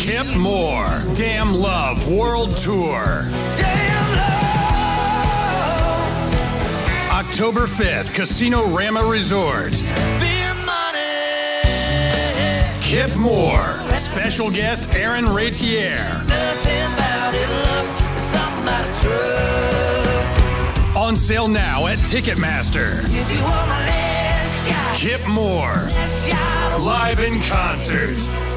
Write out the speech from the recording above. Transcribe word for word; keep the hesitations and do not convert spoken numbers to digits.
Kip Moore, Damn Love World Tour. Damn love. October fifth, Casino Rama Resort. Beer money. Kip Moore, special guest Aaron Ratier. Nothing about it, love. Something about a drug. On sale now at Ticketmaster. If you want my last shot. Kip Moore, Last shot. live in concert.